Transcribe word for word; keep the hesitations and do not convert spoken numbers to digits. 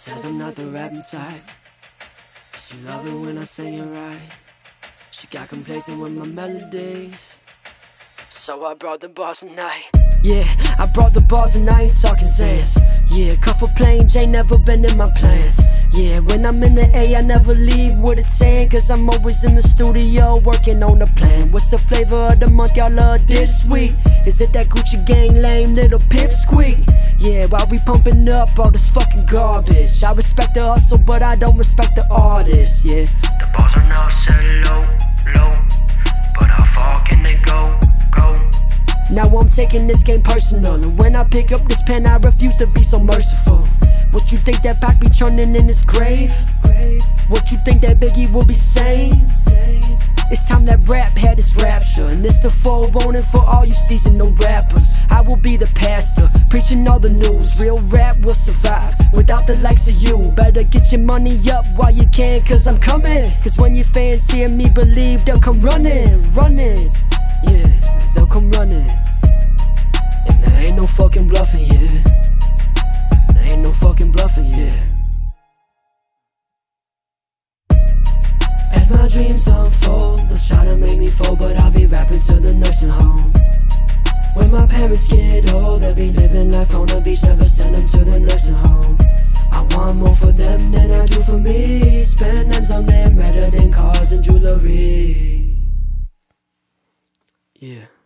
Says I'm not the rapping type. She love it when I sing it right. She got complacent with my melodies, so I brought the bars tonight. Yeah, I brought the bars and I ain't talking Zans. Yeah, cuff a plane, J never been in my plans. Yeah, when I'm in the A, I never leave with a tan, cause I'm always in the studio working on the plan. What's the flavor of the month y'all love this week? Is it that Gucci gang lame little pipsqueak? Yeah, while we pumping up all this fucking garbage, I respect the hustle, but I don't respect the artist. Yeah, the bars are now set low, low, but how far can they go, go? Now I'm taking this game personal, and when I pick up this pen I refuse to be so merciful. What you think that Pac be churning in his grave? What you think that Biggie will be saying? It's time that rap had its rapture, and it's the forewarning for all you seasoned rappers. I will be the pastor, preaching all the news. Real rap will survive without the likes of you. Better get your money up while you can, cause I'm coming. Cause when your fans hear me believe, they'll come running, running. Yeah, they'll come running. And there ain't no fucking bluffing, yeah. There ain't no fucking bluffing, yeah. As my dreams unfold, they'll try to make me fold, but I'll be rapping to the nursing home. When my parents get old, they'll be living life on the beach, never send them to the nursing home. I want more for them than I do for me. Spend names on them rather than cars and jewelry. Yeah.